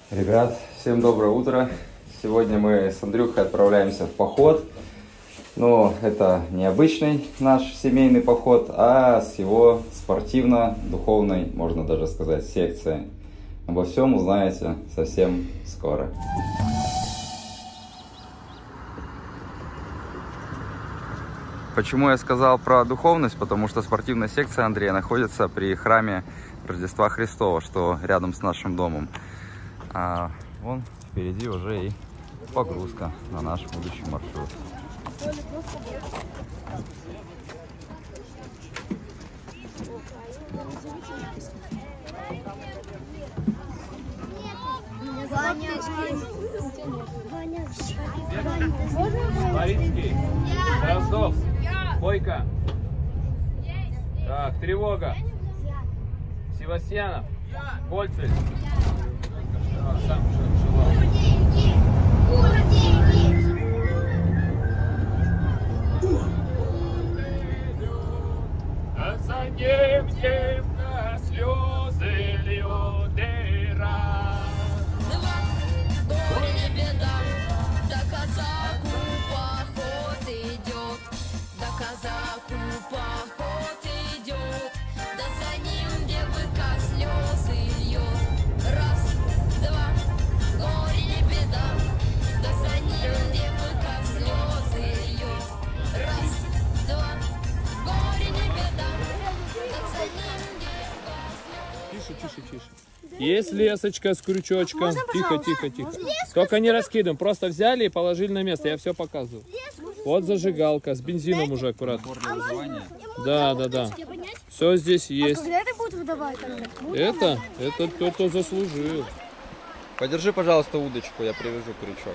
Ребят, всем доброе утро. Сегодня мы с Андрюхой отправляемся в поход. Но это не обычный наш семейный поход, а с его спортивно-духовной, можно даже сказать, секцией. Обо всем узнаете совсем скоро. Почему я сказал про духовность? Потому что спортивная секция Андрея находится при храме Рождества Христова, что рядом с нашим домом. А вон впереди уже и погрузка на наш будущий маршрут. Ларицкий, Дроздов, Бойко. Так, тревога. Севастьянов, Кольцель. Сам желал. А за ним девка слезы льет и раз. Горе не беда, да казаку поход идет, да казаку поход идет, да за ним девка слезы льет. Раз, два, горе не беда, да за ним девка слезы льет. Раз, два, горе не беда, да за ним девка слезы льет. Тише. Есть лесочка с крючочком. Тихо. Только не раскидываем. Просто взяли и положили на место. Я все показываю. Вот зажигалка. С бензином уже аккуратно. Да. Все здесь есть. Когда это будет выдавать? Это кто-то заслужил. Подержи, пожалуйста, удочку, я привяжу крючок.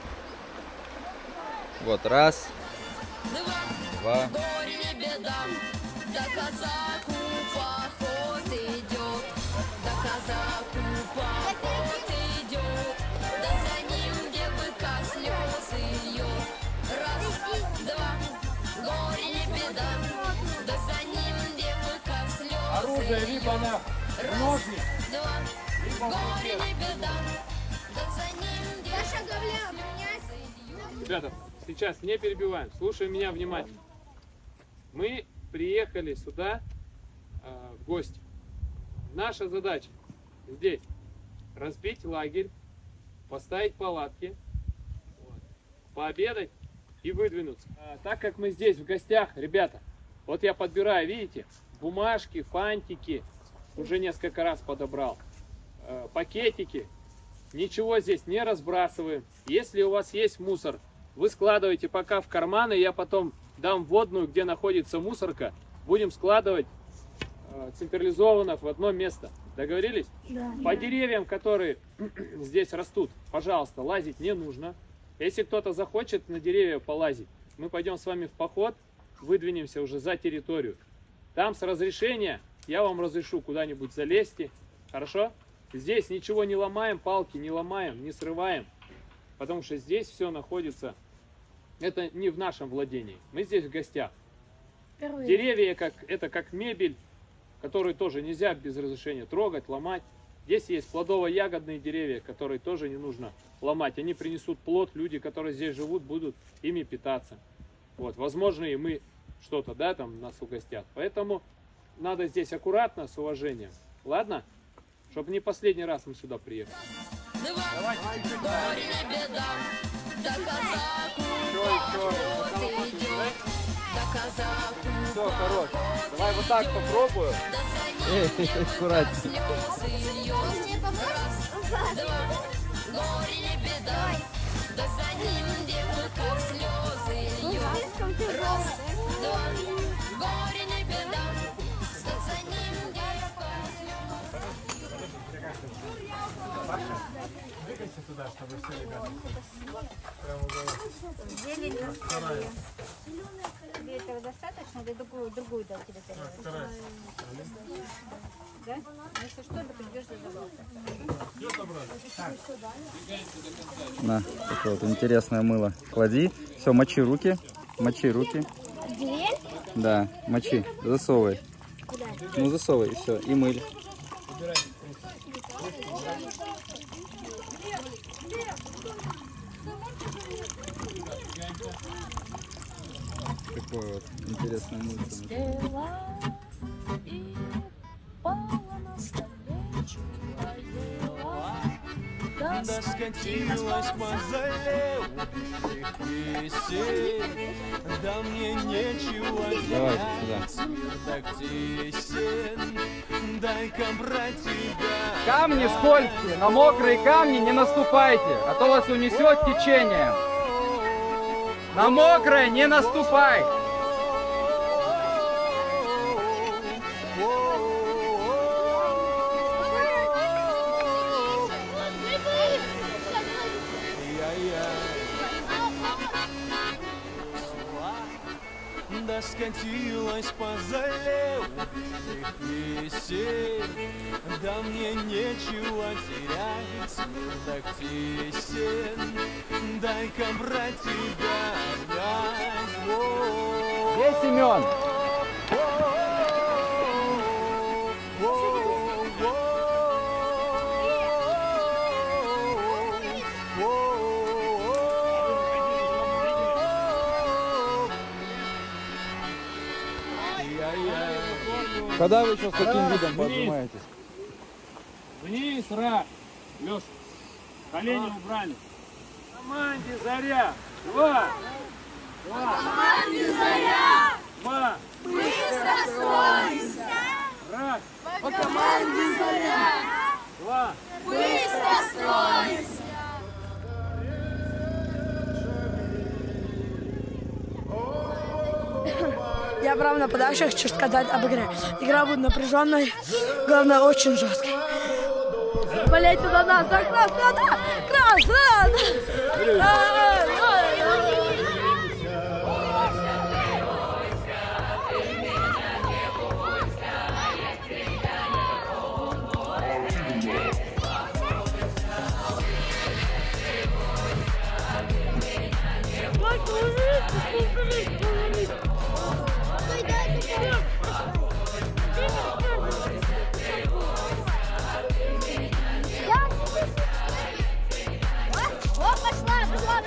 Вот, раз, два. Горе не беда, да казаку поход идет, да казаку поход идет, да за ним девка слезы льет. Раз, два, горе не беда, да за ним девка слезы Оружие льет. либо на ножник, Два, горе не беда, да за ним девка слезы льет. Ребята, сейчас не перебиваем. Слушай меня внимательно. Мы приехали сюда в гости. Наша задача здесь разбить лагерь, поставить палатки, пообедать и выдвинуться. Так как мы здесь в гостях, ребята, вот я подбираю, видите, бумажки, фантики, уже несколько раз подобрал, пакетики. Ничего здесь не разбрасываем. Если у вас есть мусор, вы складываете пока в карманы, я потом дам вводную, где находится мусорка. Будем складывать централизованно в одно место. Договорились? Да. По деревьям, которые здесь растут, пожалуйста, лазить не нужно. Если кто-то захочет на деревья полазить, мы пойдем с вами в поход, выдвинемся уже за территорию. Там с разрешения я вам разрешу куда-нибудь залезьте. Хорошо? Здесь ничего не ломаем, палки не ломаем, не срываем. Потому что здесь все находится, это не в нашем владении. Мы здесь в гостях. Деревья это как мебель, которую тоже нельзя без разрешения трогать, ломать. Здесь есть плодово-ягодные деревья, которые тоже не нужно ломать. Они принесут плод, люди, которые здесь живут, будут ими питаться. Вот, возможно, и мы что-то, да, там нас угостят. Поэтому надо здесь аккуратно, с уважением. Ладно? Чтобы не последний раз мы сюда приехали. Горе не беда, да казаку поход идет, да казаку Все, хорош. Давай вот так попробую. Аккуратнее. слезы льет. Раз, два, горе не беда, да за ним девка слезы льет. Раз, два, горе не беда, да за ним девка слезы Двигайся туда, чтобы все ребята. Зелень на столе. Тебе этого достаточно? Или другую дать тебе тарелку? Да? Если что, то придешь за На, такое вот интересное мыло. Клади. Все, мочи руки. Зелень? Да, мочи. Засовывай. Куда? Ну засовывай, и все. И мыль. интересная мысль. И упала на столе чула. Да скатилась по залеву песен. Да мне нечего терять, мир так тесен. Дай-ка брать тебя. Камни скользкие, на мокрые камни не наступайте, а то вас унесет течение. На мокрое не наступай. Да скатилась по залеву песен. Да мне нечего терять, мир так тесен. Дай-ка брать тебя опять. Где Семен? Когда вы еще с таким видом поднимаетесь? Вниз, раз. Леша, колени убрали. Команде Заря. Два. Команде Заря. Два. Быстро стройся. Раз. По команде Заря. Два. Быстро стройся. Я прав нападающий, хочу сказать об игре. Игра будет напряженной, главное, очень жесткой. Болейте за нас, за Краснодар! Краснодар! О, пошла.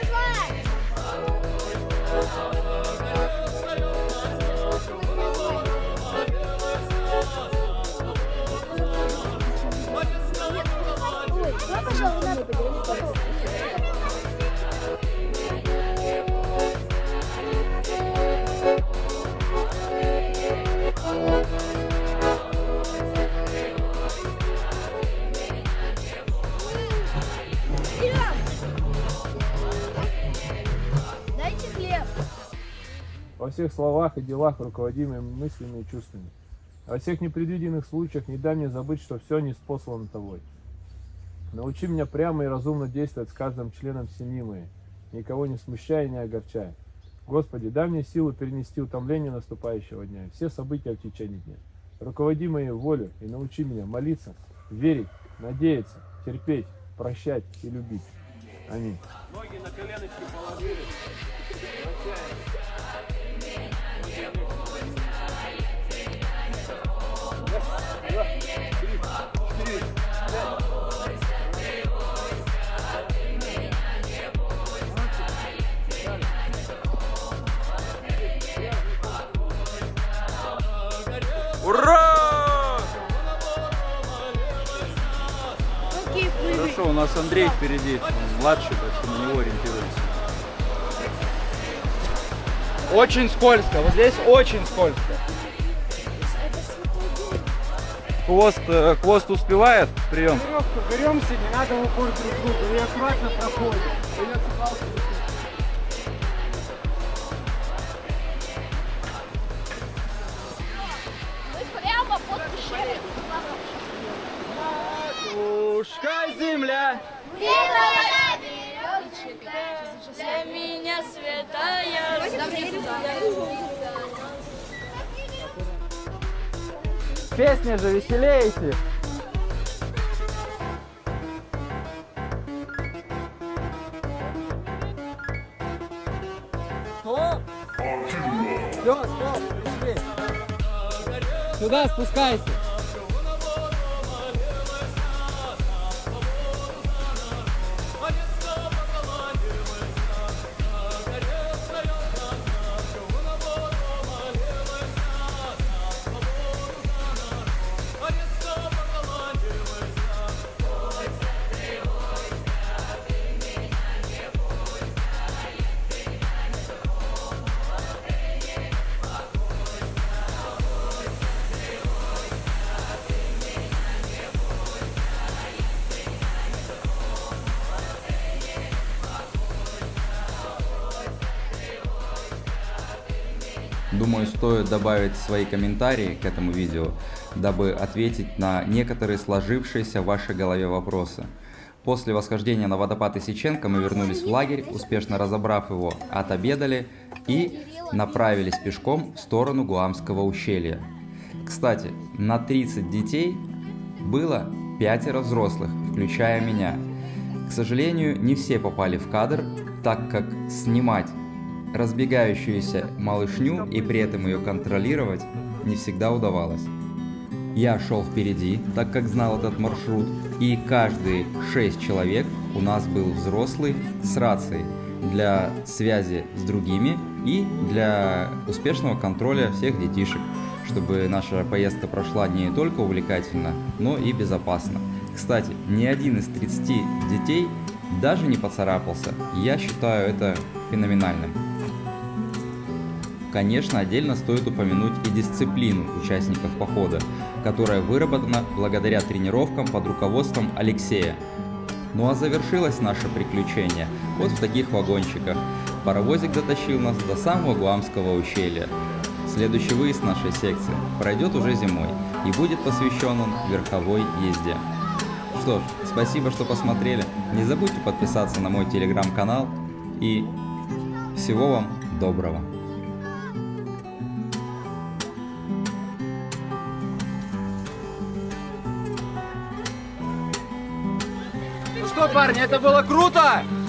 Ой, пошел, надо поделать. Дайте хлеб. Во всех словах и делах, руководимыми мыслями и чувствами. Во всех непредвиденных случаях не дай мне забыть, что все ниспослано тобой. Научи меня прямо и разумно действовать с каждым членом семьи моей, никого не смущая и не огорчая. Господи, дай мне силу перенести утомление наступающего дня и все события в течение дня. Руководи моей волю и научи меня молиться, верить, надеяться, терпеть, прощать и любить. Аминь. Ноги на коленочки положили. Ура! Хорошо, у нас Андрей впереди, он младший, так что на него ориентируемся. Очень скользко, вот здесь очень скользко. Хвост успевает, прием. Беремся, не надо в упор друг другу, и аккуратно проходим. Мы прямо под пещерой. Пушка земля. Для меня святая. Песня же веселейте. Стоп! Все, стоп, пришли. Сюда спускайся. Думаю, стоит добавить свои комментарии к этому видео, дабы ответить на некоторые сложившиеся в вашей голове вопросы. После восхождения на водопад Исиченко мы вернулись в лагерь, успешно разобрав его, отобедали и направились пешком в сторону Гуамского ущелья. Кстати, на 30 детей было 5 взрослых, включая меня. К сожалению, не все попали в кадр, так как снимать разбегающуюся малышню и при этом ее контролировать не всегда удавалось. Я шел впереди, так как знал этот маршрут, и каждые 6 человек у нас был взрослый с рацией для связи с другими и для успешного контроля всех детишек, чтобы наша поездка прошла не только увлекательно, но и безопасно. Кстати, ни один из 30 детей даже не поцарапался. Я считаю это феноменальным. Конечно, отдельно стоит упомянуть и дисциплину участников похода, которая выработана благодаря тренировкам под руководством Алексея. Ну а завершилось наше приключение вот в таких вагончиках. Паровозик дотащил нас до самого Гуамского ущелья. Следующий выезд нашей секции пройдет уже зимой и будет посвящен он верховой езде. Что ж, спасибо, что посмотрели. Не забудьте подписаться на мой телеграм-канал и всего вам доброго. Ну что, парни, это было круто!